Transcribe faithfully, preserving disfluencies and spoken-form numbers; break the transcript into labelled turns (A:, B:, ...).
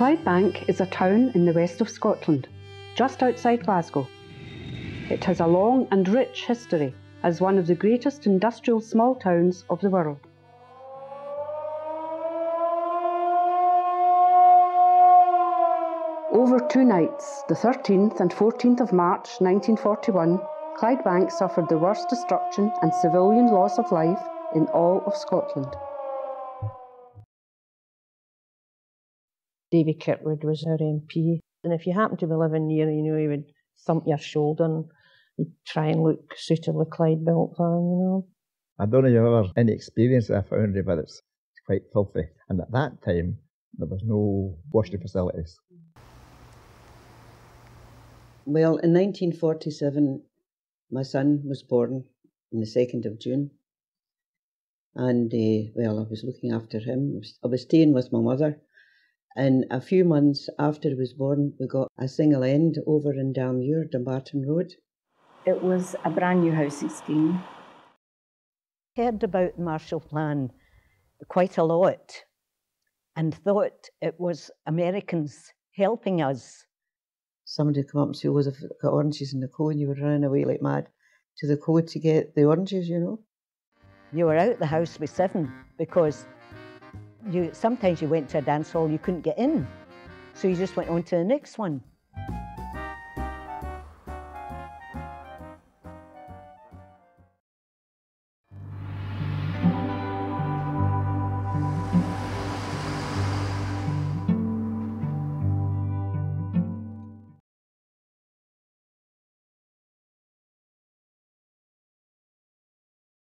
A: Clydebank is a town in the west of Scotland, just outside Glasgow. It has a long and rich history as one of the greatest industrial small towns of the world. Over two nights, the thirteenth and fourteenth of March nineteen forty-one, Clydebank suffered the worst destruction and civilian loss of life in all of Scotland.
B: Davy Kirkwood was our M P, and if you happened to be living near, you know, he would thump your shoulder and he'd try and look suitably Clyde built for him, you know.
C: I don't know if you've ever any experience at a foundry, but it's quite filthy. And at that time, there was no washing facilities.
D: Well, in nineteen forty-seven, my son was born on the second of June. And, uh, well, I was looking after him. I was, I was staying with my mother. And a few months after he was born, we got a single end over in Dalmuir, Dumbarton Road.
E: It was a brand new housing scheme.
B: Heard about the Marshall Plan quite a lot and thought it was Americans helping us.
D: Somebody would come up and say, oh, they've got oranges in the co, and you were running away like mad to the co to get the oranges, you know.
B: You were out the house with seven because you sometimes you went to a dance hall, you couldn't get in. So you just went on to the next one.